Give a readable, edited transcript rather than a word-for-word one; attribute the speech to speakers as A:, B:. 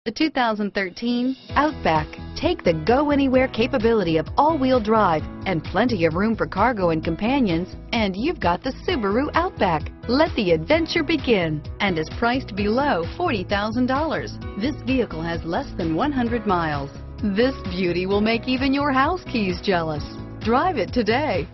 A: The 2013 Outback. Take the go-anywhere capability of all-wheel drive and plenty of room for cargo and companions, and you've got the Subaru Outback. Let the adventure begin, and is priced below $40,000. This vehicle has less than 100 miles. This beauty will make even your house keys jealous. Drive it today.